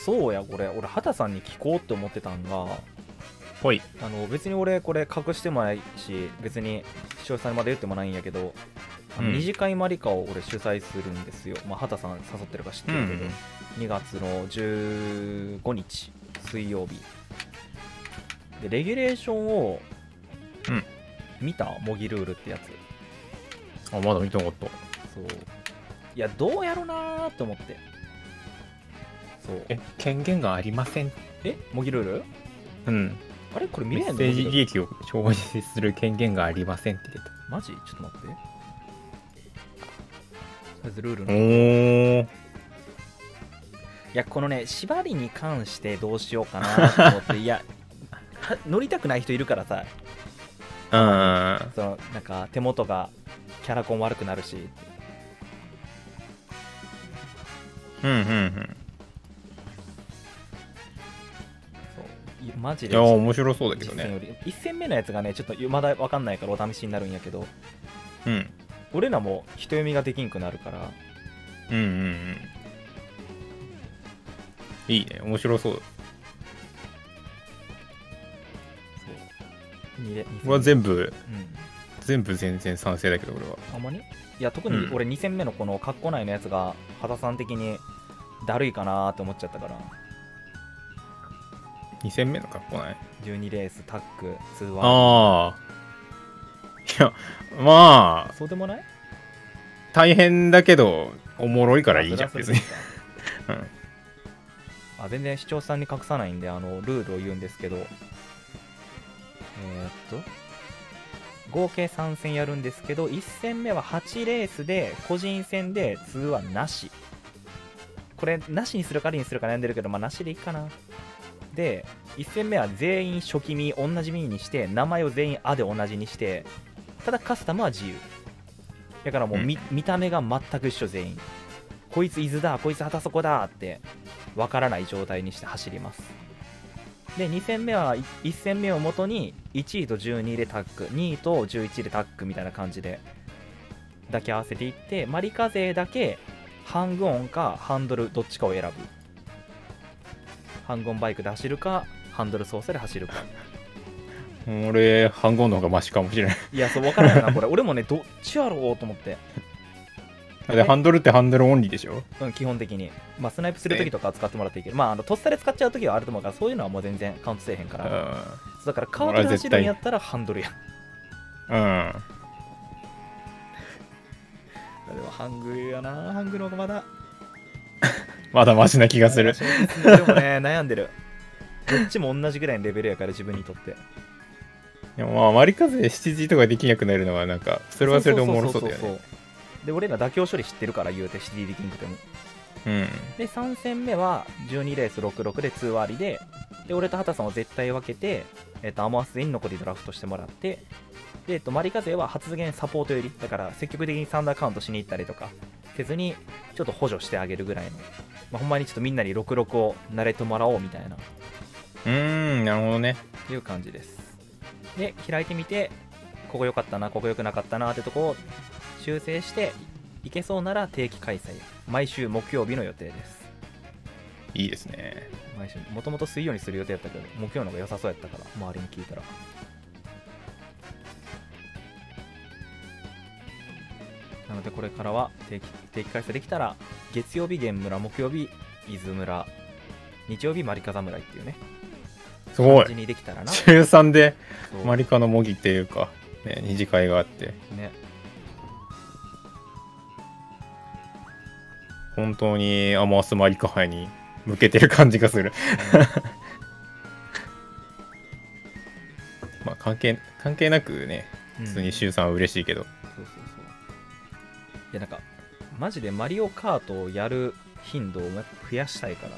そうや、これ俺畑さんに聞こうって思ってたんが、 ほい。 別に俺これ隠してもないし、別に視聴者さんにまで言ってもないんやけど、二次会マリカを俺主催するんですよ。まあ畑さん誘ってるか知ってるけど、2月の15日水曜日で、レギュレーションを見た？模擬ルールってやつ。 あ、まだ見てなかった。 そう、いやどうやろなーって思って。そう、 権限がありません。 模擬ルール？ うん。 あれこれ見れんの？ メッセージ利益を消費する権限がありませんって出た。 マジ？ちょっと待って。とりあえずルールの。いやこのね、縛りに関してどうしようかなと思っていや乗りたくない人いるからさ、そのなんか手元がキャラコン悪くなるし。マジで。 いや面白そうだけどね。 1戦目のやつがねちょっとまだ分かんないからお試しになるんやけど、俺らも人読みができんくなるから。 いいね、面白そう。俺は全部全然賛成だけど俺は。 あんまに？いや特に俺2戦目のこのカッコ内のやつが畑さん的にだるいかなーって思っちゃったから。 2戦目の格好ない 12レースタッグ通話。 ああ、いやまあそうでもない？ 大変だけどおもろいからいいじゃん別に。 全然視聴者さんに隠さないんでルールを言うんですけど、合計3戦やるんですけど、1戦目は8レースで個人戦で通話なし。これなしにするかにするか悩んでるけど、まあなしでいいかな。で1戦目は全員初期身同じ身にして、名前を全員「あ」で同じにして、ただカスタムは自由だからもう 見た目が全く一緒。全員こいつ伊豆だ、こいつ畑底だってわからない状態にして走ります。で2戦目は1戦目をもとに1位と12でタッグ、2位と11でタッグみたいな感じで抱き合わせていって、マリカ勢だけハングオンかハンドルどっちかを選ぶ。ハングオンバイクで走るかハンドル操作で走るか。 俺ハングオンの方がマシかもしれない。 いやそう分からないなこれ。俺もねどっちやろうと思って。 でハンドルってハンドルオンリーでしょ。 基本的にまあスナイプするときとか使ってもらっていいけど、まあとっさで使っちゃうときはあると思うから、そういうのはもう全然カウントせえへんから。だからカートで走るんやったらハンドルや。でもハングやな、ハングの方がまだまだマシな気がする。 でもね悩んでる。どっちも同じぐらいのレベルやから自分にとって。 でもまあマリカ勢7時とかできなくなるのはなんかそれはそれでおもろそうだよね。 で俺ら妥協処理知ってるから言うて 7D できんくても。で3戦目は12レース66で2割で、俺と畑さんを絶対分けて、アモアス勢に残りドラフトしてもらって、でマリカ勢は発言サポート寄りだから積極的にサンダーカウントしに行ったりとかせずにちょっと補助してあげるぐらいの、ほんまにちょっとみんなに66を慣れてもらおうみたいな。 なるほどね。 っていう感じです。で開いてみて、ここ良かったなここ良くなかったなってとこを修正していけそうなら定期開催、毎週木曜日の予定です。 いいですね。 毎週もともと水曜にする予定だったけど木曜の方が良さそうやったから周りに聞いたら。なのでこれからは定期開催できたら月曜日玄村、木曜日伊豆村、日曜日マリカ侍っていうね、 すごい感じにできたらな。 週3でマリカの模擬っていうか、ね、二次会があってね、 本当にアモアスマリカ杯に向けてる感じがする。まあ関係なくね、普通に週3は嬉しいけど、 いやなんかマジでマリオカートをやる頻度を増やしたいから。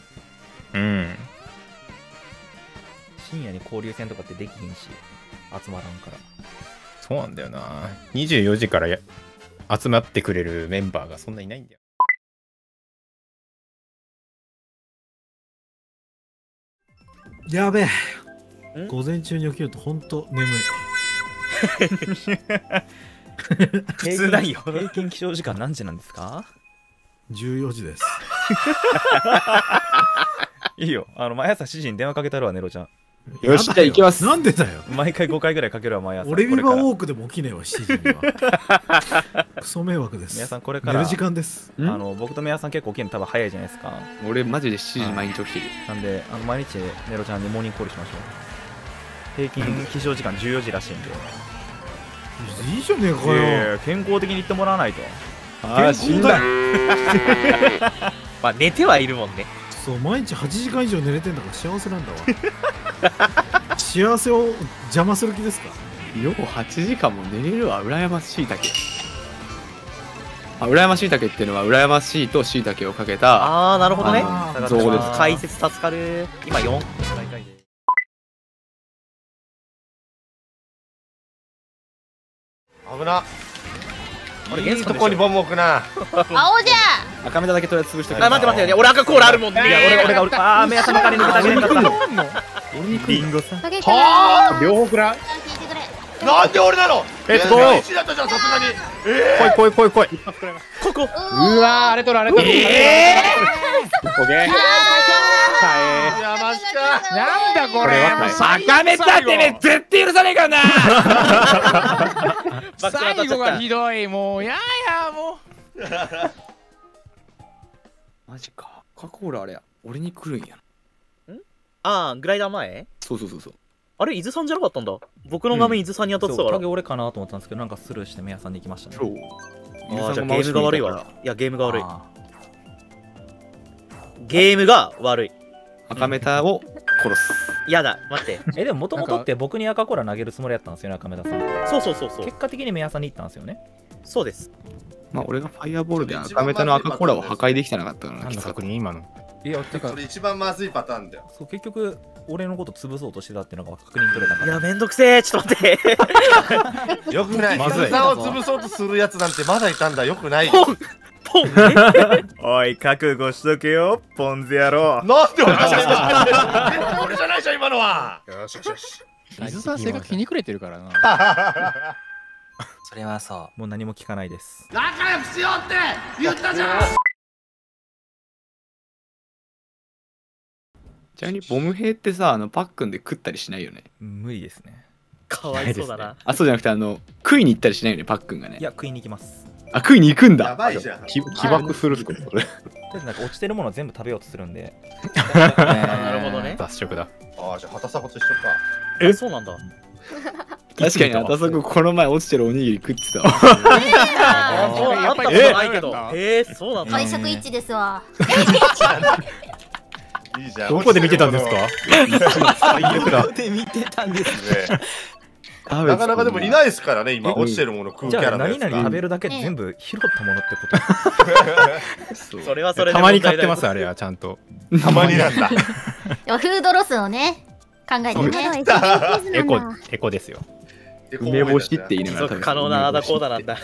深夜に交流戦とかってできひんし集まらんから。 そうなんだよな。24時から集まってくれるメンバーがそんないないんだよ。 やべえ、午前中に起きるとほんと眠い。 普通ないよ。平均起床時間何時なんですか？ 14時です。 いいよ。毎朝7時に電話かけたるわ、ネロちゃん。 よし、じゃあ行きます。 なんでだよ。 毎回5回ぐらいかけるわ、毎朝。 俺ビバこれからウォークでも起きねえわ、7時には。クソ迷惑です。 皆さんこれから寝る時間です。 僕と皆さん結構起きるの多分早いじゃないですか。 俺マジで7時毎日起きてる。 なんで毎日ネロちゃんにモーニングコールしましょう。平均起床時間14時らしいんで。 いいじゃねえかいやいよ。 や健康的に言ってもらわないと。 ああ、死んだ。 まあ寝てはいるもんね。 そう、毎日8時間以上寝れてんだから幸せなんだわ。幸せを邪魔する気ですか？ よう8時間も寝れるわ。羨ましいたけ。羨ましいたけっていうのは羨ましいとしいたけをかけたああなるほどね。 造語です。 解説助かる。今4。 危な。 あれいいとこにボム置くな。 青じゃ赤目だけとりあえず潰してくあ待って待って、俺赤コーラあるもんね。 いや俺が目頭から抜けたげれんかった。リンゴさん。 かけては両方くらい。 聞いてくれ。 なんで俺なの。1だったじゃん、さすがに。 来い。 ここ。 うわー、あれ取る。オッケー。 いや、マジか。 なんだこれ赤目だってね、絶対許さねえからな。 最後がひどい。もうややもマジか。赤コーラあれ俺に来るんや。 ああグライダー前。 そう。 あれ伊豆さんじゃなかったんだ。僕の画面伊豆さんに当たってたから。 影俺かなと思ったんですけど、なんかスルーして目屋さんに行きましたね。 ああじゃあゲームが悪いわ。いやゲームが悪い。ゲームが悪い。 赤メタを殺す。 やだ待って。 でももともとって僕に赤コーラ投げるつもりやったんですよね、赤目田さん。 そう結果的に目屋さんに行ったんですよね。 そうです。 まあ俺がファイアボールで赤メタの赤コーラを破壊できてなかったからな。 何の確認今の。 いやてかそれ一番まずいパターンだよ。 そう結局俺のこと潰そうとしてたっていうのが確認取れたから。 いやめんどくせえ。ちょっと待って。 よくない。 まずいさんを潰そうとするやつなんてまだいたんだ。よくない。 ポンおい覚悟しとけよポンズ野郎。 なんで俺じゃない俺じゃないじゃん今のは。よし。 伊豆さん性格ひにくれてるからな。 それはそもう何も聞かないです。 仲良くしようって言ったじゃん。 ちなみにボム兵ってさ、パックンで食ったりしないよね。 無理ですね。 かわいそうだな。 あ、そうじゃなくて食いに行ったりしないよね、パックンがね。 いや食いに行きます。 あ、食いに行くんだ。 やばいじゃん。 起爆するってことそれ。 とりあえずなんか落ちてるものを全部食べようとするんで。 なるほどね。 脱色だ。 ああ、じゃあ旗サコと一緒か。 えそうなんだ。 確かに、あたそここの前落ちてるおにぎり食ってたわ。 あそうあったことないけど。へえそうなんだ。 解釈一致ですわ。 いいじゃん。 どこで見てたんですか？ 最悪だ。 で見てたんですね。なかなかでもいないですからね、今落ちてるもの食うキじゃあャラのやつが。 何々食べるだけ全部拾ったものってこと。 それはそれでたまに買ってますあれはちゃんと。 たまになんだ。 でもフードロスをね考えてね。 エコですよ。 梅干しって言いな持がら続可能なアダコーダなんだ。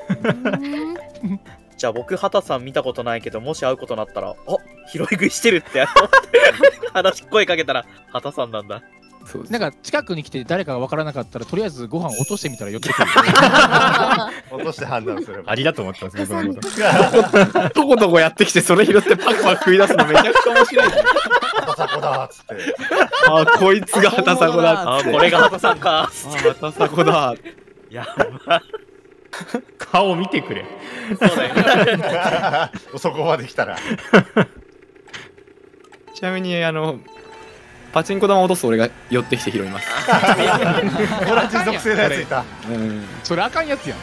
じゃあ僕畑さん見たことないけど、もし会うことになったら「あ拾い食いしてる」って話声かけたら畑さんなんだ。 そうなんか近くに来て誰かが分からなかったらとりあえずご飯落としてみたら寄ってくる。 落として判断すれば。 ありだと思ったんです僕のこと。 とことこやってきてそれ拾ってパクパク食い出すのめちゃくちゃ面白い。 旗サコだっつって。 あ、こいつが旗サコだっつって。 これが畑さんか。 あ、旗サコだ。 やば。 顔見てくれ。 そうだよ。 そこまで来たら。 ちなみにパチンコ玉落とす俺が寄ってきて拾います。 同じ属性のやついた。 それあかんやつやん。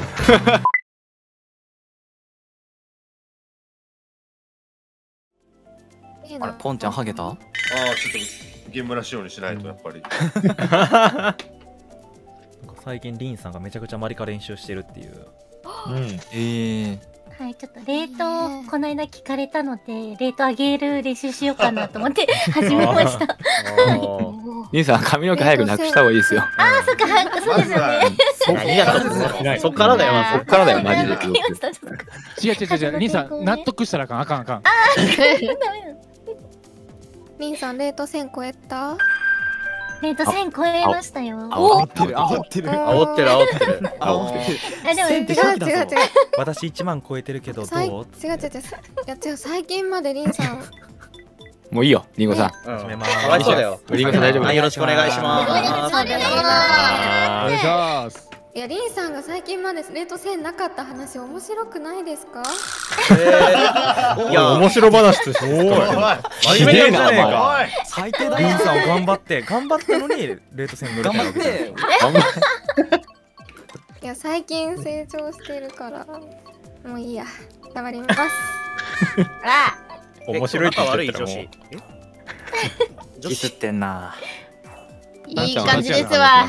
あれポンちゃんハゲた？ ああ、ちょっとゲームらしいようにしないとやっぱり。 最近リンさんがめちゃくちゃマリカ練習してるっていう。 はい、ちょっと冷凍この間聞かれたので冷凍あげる練習しようかなと思って始めました。 兄さん髪の毛早くなくした方がいいですよ。 ああ、そっか、そうですよね。 何やったの？そっからだよ。 そっからだよマジで。 違う兄さん納得したらあかん。 リンさん冷凍1000超えた？ 冷凍1000超えましたよ。 煽ってる。 煽ってる。 でも違う。 私1万超えてるけどどう？ 違う。最近までリンさんもういいよリンゴさん。 うん始めますかわいそうだよ。 リンゴさん大丈夫はい、よろしくお願いします。 お願いします。 いや、リンさんが最近までレート1000なかった話面白くないですか？ いや、 面白話としておい真面目なんじゃねえおか。 い最低だ。リンさんを頑張ってのにレート戦乗れてないわけじゃん。 いや、最近成長してるからもういいや、頑張ります。 面白いって言っ悪いちゃった女らも子。 ディスってんな。 いい感じですわ。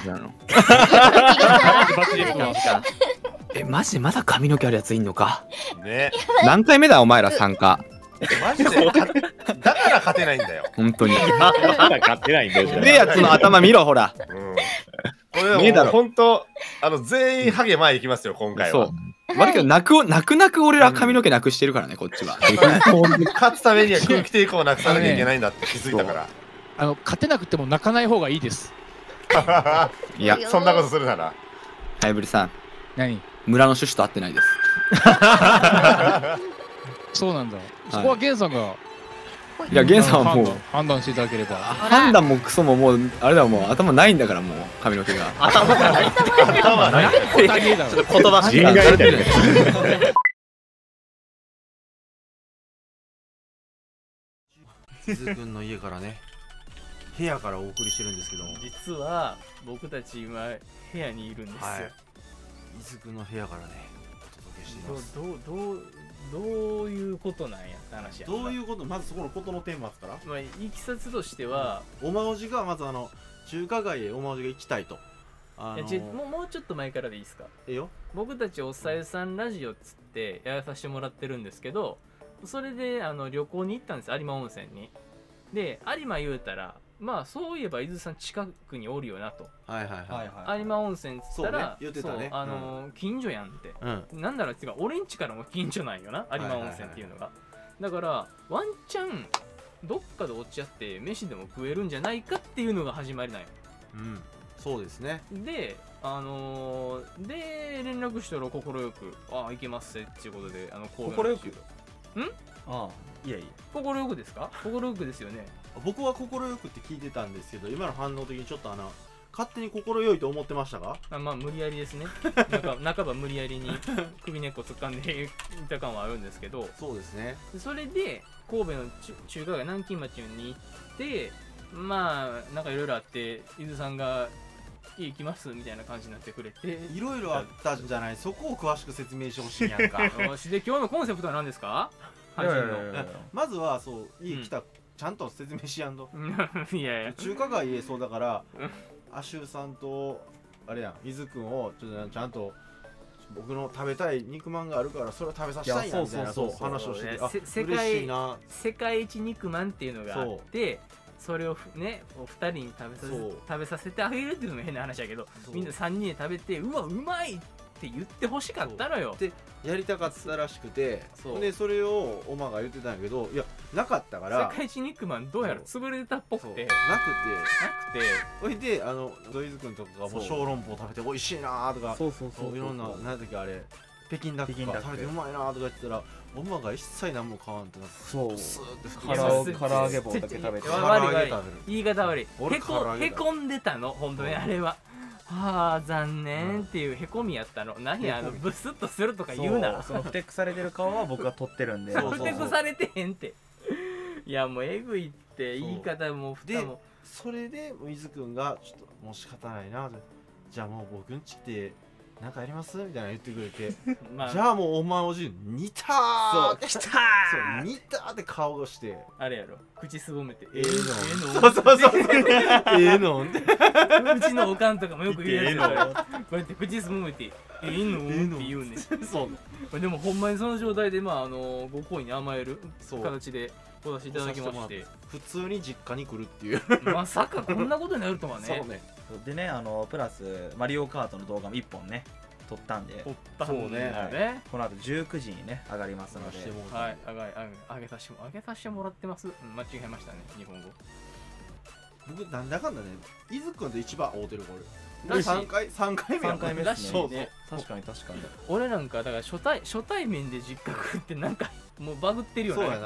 マジでまだ髪の毛あるやついんのか。 ね、 何回目だお前ら参加。 マジでだから勝てないんだよ。 本当に。 まだ勝ってないんだよ。 でやつの頭見ろほら。 これでも本当全員ハゲ前行きますよ今回は。 悪いけど泣く俺ら髪の毛なくしてるからねこっちは。 勝つためには空気抵抗をなくさなきゃいけないんだって気づいたから。 勝てなくても泣かない方がいいです。 いやそんなことするなら。 ハイブリさん。 何？ 村の趣旨と合ってないです。 そうなんだ。そこはゲンさんが。 いやゲンさんはもう判断していただければ。 判断もクソももうあれだもう頭ないんだからもう髪の毛が。 頭がない。 頭ない。 ちょっと言葉人外みたいな。 伊豆くんの家からね、部屋からお送りしてるんですけども、 実は僕たち今部屋にいるんですよ。 伊豆くんの部屋からね、お届けしています。 どういうことなんやって話やんな。 どういうこと？まずそこのことの顛末から。 まあ、いきさつとしては、 おまおじがまず中華街へおまおじが行きたいと。 もうちょっと前からでいいですか。 よ。 僕たちおさゆさんラジオっつってやらさせてもらってるんですけど、それで旅行に行ったんです、有馬温泉に。で有馬言うたら、まあそういえば伊豆さん近くにおるよなと。 はいはいはい。 有馬温泉っつったら、 言ってたね。 近所やんって。なんだろうっていうか、俺んちからも近所なんよな、有馬温泉っていうのが。だからワンチャンどっかで落ち合って飯でも食えるんじゃないかっていうのが始まりなんよ。 そうですね。 で連絡したら快く「ああ行けますって」っていうことで快くああいやいや快くですか？快くですよね。 僕は快くって聞いてたんですけど、今の反応的にちょっと勝手に快いと思ってましたか？ まあ無理やりですね。半ば無理やりに首根っこ掴んでいた感はあるんですけど。 そうですね。 それで神戸の中華街南京町に行って、まあなんかいろいろあって伊豆さんが家行きますみたいな感じになってくれて、 いろいろあったんじゃない？そこを詳しく説明してほしいやんか。 よし、で今日のコンセプトは何ですか？ まずはそう家来た、ちゃんと説明しやんと。 いやいや、 中華街へそうだからアシュさんとあれやん伊豆くんをちゃんと僕の食べたい肉まんがあるからそれを食べさせたいなみたいな話をしてて、嬉しいな。 世界一肉まんっていうのがあって、それをねお二人に食べさせてあげるっていうのも変な話だけど、みんな3人で食べてうわうまいって言ってほしかったのよ。 でやりたかったらしくて、でそれをおまが言ってたんやけど、いやなかったから世界一肉まんどうやら潰れてたっぽくて、なくてそれで土井津君とかがもう小籠包食べて美味しいなとか、いろんな何だっけあれ北京ダックが食べてうまいなとか言ってたら、おまが一切何も買わんってなって、 そうスーって唐揚げ棒だけ食べて、 言い方悪い、へこんでたの本当にあれは。はあ残念っていうへこみやったの。何ブスッとするとか言うな。 そのふてくされてる顔は僕が撮ってるんで。 ふてくされてへんって。いやもうえぐいって言い方もふたも。 それで伊豆くんがちょっともう仕方ないな、じゃあもう僕んちってなんかありますみたいな言ってくれて、じゃあもうお前おじ似たーってきたー、 そう似たーって顔をしてあれやろ、口すぼめてののうちのおかんとかもよく言うやつだよ。こうやって口すぼめてのって言うね。そうでもほんまにその状態でご好意に甘える形でお出しいただきまして、 普通に実家に来るっていうまさかこんなことになるとはね。 そうね。 でね、プラスマリオカートの動画も1本ね撮ったんで、 そうね、 この後19時にね上がりますので、 はい、上げさせてもらってます。間違えましたね、日本語。 僕なんだかんだね、伊豆くんと一番会うてるこれ3回目らしいね。 確かに俺なんかだから初対面で実家来るってなんかもうバグってるよね。 そうやな。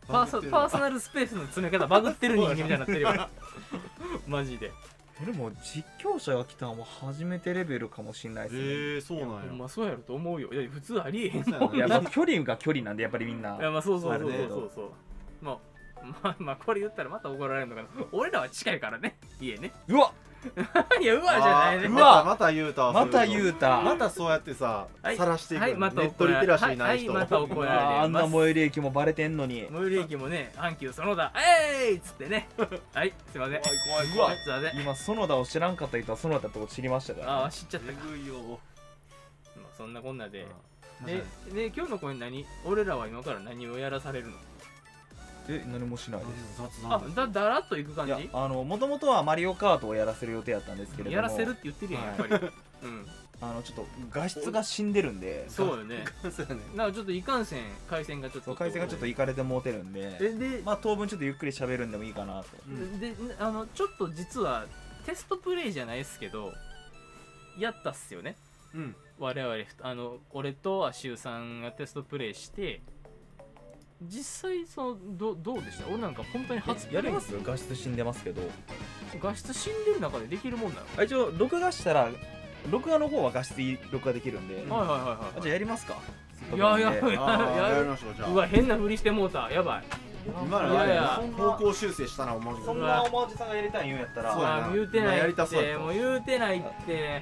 パーソナルスペースの詰め方バグってる人間みたいになってるよマジで。 でも実況者が来たのも初めてレベルかもしれないですね。 そうなんや。 まあそうやると思うよ。いや普通ありえへんもん。 いやまあ距離が距離なんでやっぱりみんな。 いやまあそうまあこれ言ったらまた怒られるのかな。俺らは近いからね、家ね。 うわいやうわじゃないね。 また言うた。 また言うた。 またそうやってさ晒していく。 はいまたネットリテラシーない人。 また怒られる。 あんな最寄り駅もバレてんのに。 最寄り駅もね、阪急園田っつってね。はいすいません。 怖い。今園田を知らんかった人は園田ってこと知りましたから。 ああ知っちゃったか。まあそんなこんなで。で今日の声何？俺らは今から何をやらされるの？ 何もしないです。 あだらっといく感じ？ もともとはマリオカートをやらせる予定やったんですけれども、 やらせるって言ってるやんやっぱり。 ちょっと画質が死んでるんで。 そうよね。だからちょっといかんせん回線がちょっといかれてもうてるんで、まあ当分ちょっとゆっくり喋るんでもいいかなと。 でちょっと実はテストプレイじゃないですけどやったっすよね。我々俺とアシュウさんがテストプレイして。実際どうでした？俺なんか本当に初やります？画質死んでますけど。 画質死んでる中でできるもんなの？ 一応録画したら録画の方は画質録画できるんで。 じゃあやりますか。 いややりましょう。じゃあうわ変なふりしてもうた。やばい。 今の方向修正したな。 そんなおまじさんがやりたい言うんやったら。 言うてないってもう言うてないって。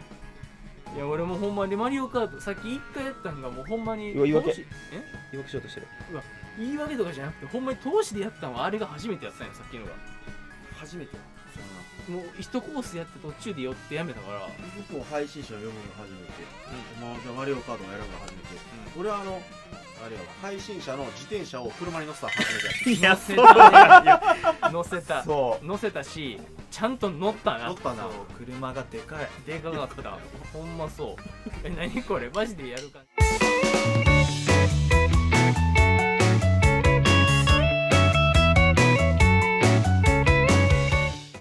いや俺もほんまにマリオカートさっき1回やったんがもうほんまに言い訳しようとしてる。 言い訳とかじゃなくてほんまに投資でやったのはあれが初めてやったんよ。さっきのが初めて。 もう1コースやって途中で寄ってやめたから。 僕も配信者を読むのが初めて。じゃあマリオカートをやるのが初めて。俺はあれやわ、配信者の自転車を車に乗せたら初めてやった。 乗せたしちゃんと乗ったな。 乗ったな。 車がでかい。 でかかった。ほんまそう。何これマジでやるか。